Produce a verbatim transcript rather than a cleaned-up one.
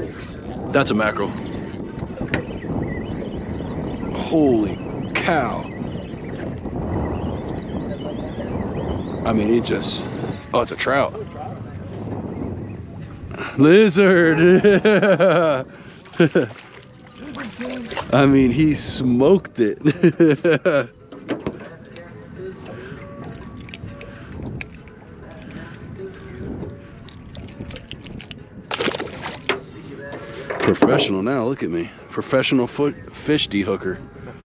That's a mackerel. Holy cow. I mean, it just, oh, it's a trout. Lizard. I mean, he smoked it. Professional now, look at me. Professional foot fish dehooker.